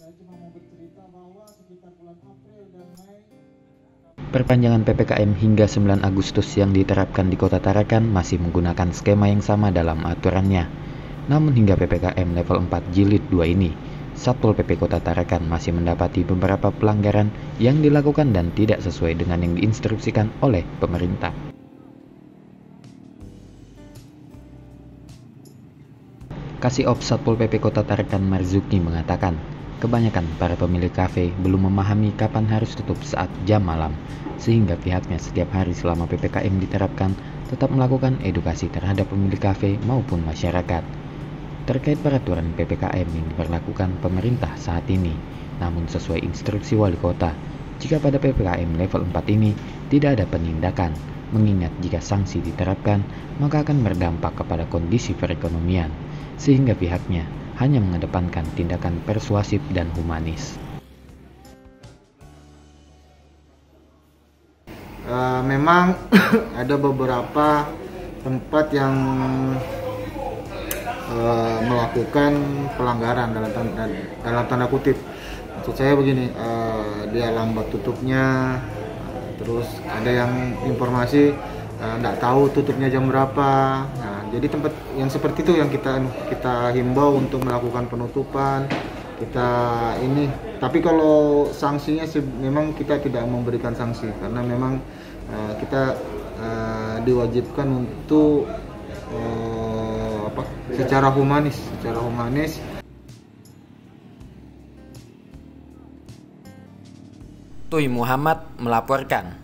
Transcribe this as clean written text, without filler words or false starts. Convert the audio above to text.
Perpanjangan PPKM hingga 9 Agustus yang diterapkan di Kota Tarakan masih menggunakan skema yang sama dalam aturannya. Namun hingga PPKM level 4 jilid 2 ini, Satpol PP Kota Tarakan masih mendapati beberapa pelanggaran yang dilakukan dan tidak sesuai dengan yang diinstruksikan oleh pemerintah. Kasih Ops Satpol PP Kota Tarakan Marzuki mengatakan, kebanyakan para pemilik kafe belum memahami kapan harus tutup saat jam malam, sehingga pihaknya setiap hari selama PPKM diterapkan tetap melakukan edukasi terhadap pemilik kafe maupun masyarakat terkait peraturan PPKM yang diberlakukan pemerintah saat ini. Namun sesuai instruksi wali kota, jika pada PPKM level 4 ini tidak ada penindakan, mengingat jika sanksi diterapkan maka akan berdampak kepada kondisi perekonomian, sehingga pihaknya hanya mengedepankan tindakan persuasif dan humanis. Memang ada beberapa tempat yang melakukan pelanggaran dalam tanda kutip. Maksud saya begini, dia lambat tutupnya, terus ada yang informasi nggak tahu tutupnya jam berapa. Nah, jadi tempat yang seperti itu yang kita himbau untuk melakukan penutupan. Tapi kalau sanksinya sih memang kita tidak memberikan sanksi karena memang kita diwajibkan untuk secara humanis. Tuy Muhammad melaporkan.